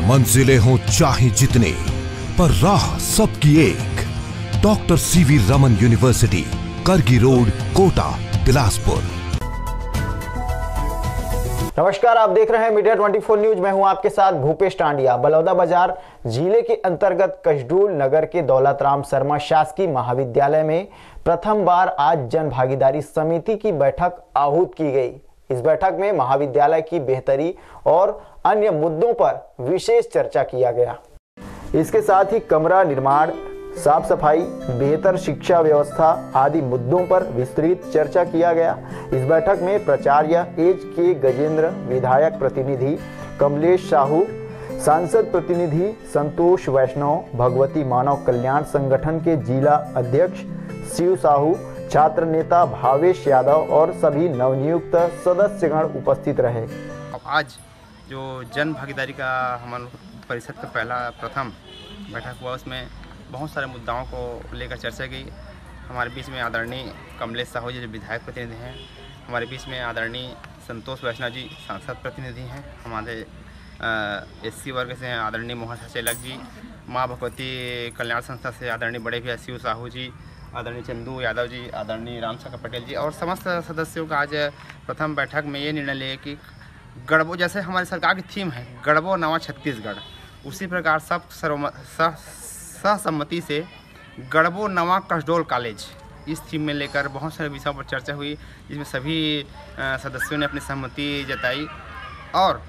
मंजिलें हों चाहे जितने, पर राह सबकी एक। Doctor CV Raman university, Kargi road, Kota, Bilaspur. नमस्कार, आप देख रहे हैं मीडिया 24 न्यूज। मैं हूं आपके साथ भूपेश टांडिया। बलौदा बाजार जिले के अंतर्गत कशडूल नगर के दौलतराम शर्मा शासकीय महाविद्यालय में प्रथम बार आज जन भागीदारी समिति की बैठक आहूत की गई। इस बैठक में महाविद्यालय की बेहतरी और अन्य मुद्दों पर विशेष चर्चा किया गया। इसके साथ ही कमरा निर्माण, साफ सफाई, बेहतर शिक्षा व्यवस्था आदि मुद्दों पर विस्तृत चर्चा किया गया। इस बैठक में प्राचार्य एच के गजेंद्र, विधायक प्रतिनिधि कमलेश साहू, सांसद प्रतिनिधि संतोष वैष्णव, भगवती मानव कल्याण संगठन के जिला अध्यक्ष शिव साहू, छात्र नेता भावेश यादव और सभी नवनियुक्त सदस्यगण उपस्थित रहे। आज जो जन भागीदारी का हमारे परिषद का प्रथम बैठक हुआ, उसमें बहुत सारे मुद्दाओं को लेकर चर्चा की। हमारे बीच में आदरणीय कमलेश साहू जी जो विधायक प्रतिनिधि हैं, हमारे बीच में आदरणीय संतोष वैष्णव जी सांसद प्रतिनिधि हैं, हमारे SC वर्ग से हैं आदरणीय मोहन सचेलक जी, माँ भगवती कल्याण संस्था से आदरणीय बड़े भैया शिव साहू जी, आदरणीय चंदू यादव जी, आदरणीय रामशंकर पटेल जी और समस्त सदस्यों का आज प्रथम बैठक में ये निर्णय लिया कि गढ़बो, जैसे हमारी सरकार की थीम है गढ़बो नवा छत्तीसगढ़, उसी प्रकार सब सहसम्मति से गढ़बो नवा कसडोल कॉलेज, इस थीम में लेकर बहुत सारे विषयों पर चर्चा हुई, जिसमें सभी सदस्यों ने अपनी सहमति जताई। और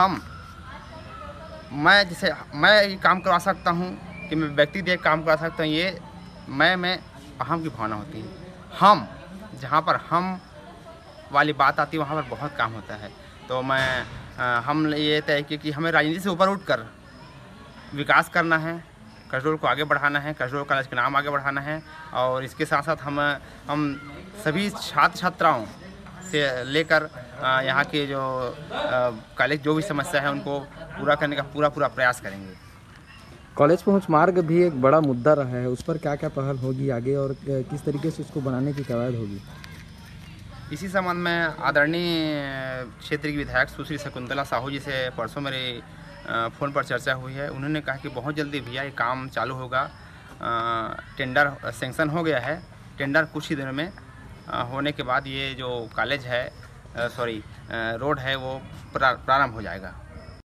मैं ये काम करवा सकता हूँ कि मैं व्यक्ति देख काम करवा सकता हूँ, ये मैं अहम की भावना होती है। हम जहाँ पर हम वाली बात आती है वहाँ पर बहुत काम होता है। तो हम ये तय किया कि हमें राजनीति से ऊपर उठकर विकास करना है, कसडोल को आगे बढ़ाना है, कसडोल कॉलेज का नाम आगे बढ़ाना है। और इसके साथ साथ हम सभी छात्र छात्राओं से लेकर यहाँ के जो कॉलेज जो भी समस्या है उनको पूरा करने का पूरा प्रयास करेंगे। कॉलेज पहुंच मार्ग भी एक बड़ा मुद्दा रहा है, उस पर क्या क्या पहल होगी आगे और किस तरीके से उसको बनाने की कवायद होगी? इसी संबंध में आदरणीय क्षेत्र की विधायक सुश्री शकुंतला साहू जी से परसों मेरे फ़ोन पर चर्चा हुई है। उन्होंने कहा कि बहुत जल्दी भैया ये काम चालू होगा, टेंडर सेंक्शन हो गया है, टेंडर कुछ ही दिनों में होने के बाद ये जो कॉलेज है रोड है वो प्रारंभ हो जाएगा।